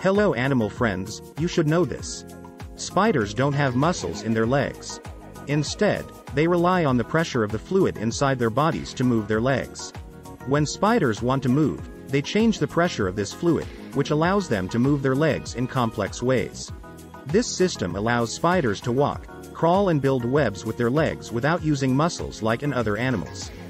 Hello animal friends, you should know this. Spiders don't have muscles in their legs. Instead, they rely on the pressure of the fluid inside their bodies to move their legs. When spiders want to move, they change the pressure of this fluid, which allows them to move their legs in complex ways. This system allows spiders to walk, crawl and build webs with their legs without using muscles like in other animals.